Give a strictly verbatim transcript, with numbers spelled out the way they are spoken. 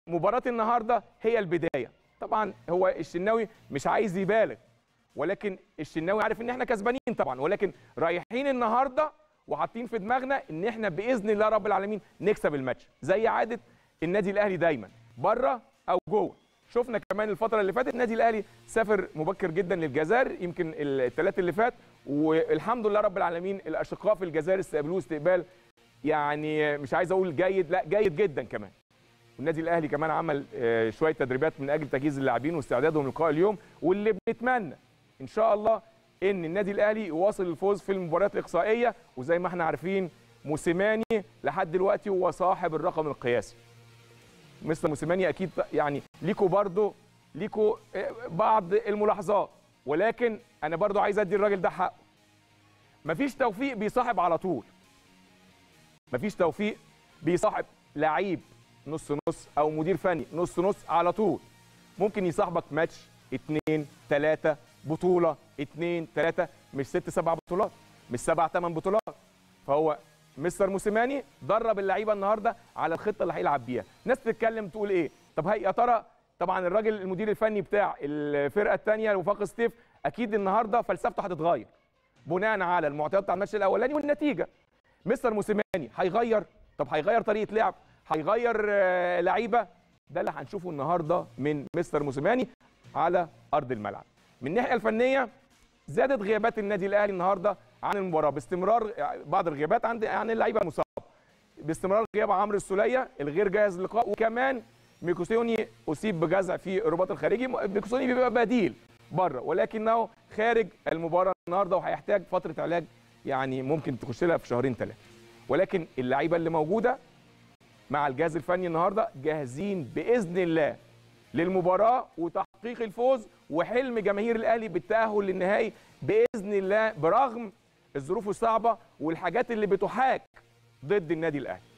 مباراه النهارده هي البدايه. طبعا هو الشناوي مش عايز يبالغ، ولكن الشناوي عارف ان احنا كسبانين طبعا، ولكن رايحين النهارده وحاطين في دماغنا ان احنا باذن الله رب العالمين نكسب الماتش زي عاده النادي الاهلي دايما بره او جوه. شفنا كمان الفتره اللي فاتت النادي الاهلي سافر مبكر جدا للجزائر يمكن الثلاث اللي فات، والحمد لله رب العالمين الاشقاء في الجزائر استقبلوه استقبال يعني مش عايز اقول جيد، لا جيد جدا كمان. النادي الاهلي كمان عمل شويه تدريبات من اجل تجهيز اللاعبين واستعدادهم للقاء اليوم، واللي بنتمنى ان شاء الله ان النادي الاهلي يواصل الفوز في المباريات الاقصائيه. وزي ما احنا عارفين موسيماني لحد دلوقتي هو صاحب الرقم القياسي. مستر موسيماني اكيد يعني ليكوا برضو ليكوا بعض الملاحظات، ولكن انا برضو عايز ادي الراجل ده حقه. مفيش توفيق بيصاحب على طول، مفيش توفيق بيصاحب لعيب نص نص او مدير فني نص نص على طول. ممكن يصاحبك ماتش اتنين تلاته بطوله اتنين تلاته، مش ست سبع بطولات، مش سبع تمن بطولات. فهو مستر موسيماني درب اللعيبه النهارده على الخطه اللي هيلعب بيها. ناس تتكلم تقول ايه؟ طب هي يا ترى طبعا الراجل المدير الفني بتاع الفرقه الثانيه وفاق سطيف اكيد النهارده فلسفته هتتغير بناء على المعطيات بتاع الماتش الاولاني والنتيجه. مستر موسيماني هيغير، طب هيغير طريقه لعب، هيغير لعيبه، ده اللي هنشوفه النهارده من مستر موسيماني على ارض الملعب. من الناحيه الفنيه زادت غيابات النادي الاهلي النهارده عن المباراه باستمرار بعض الغيابات عند يعني اللعيبه المصابه، باستمرار غياب عمرو السوليه الغير جاهز للقاء، وكمان ميكوسوني اصيب بجزع في الرباط الخارجي. ميكوسوني بيبقى بديل بره ولكنه خارج المباراه النهارده وهيحتاج فتره علاج يعني ممكن تخش لها في شهرين ثلاثه. ولكن اللعيبه اللي موجوده مع الجهاز الفني النهارده جاهزين باذن الله للمباراه وتحقيق الفوز وحلم جماهير الاهلي بالتاهل للنهائي باذن الله، برغم الظروف الصعبه والحاجات اللي بتحاك ضد النادي الاهلي.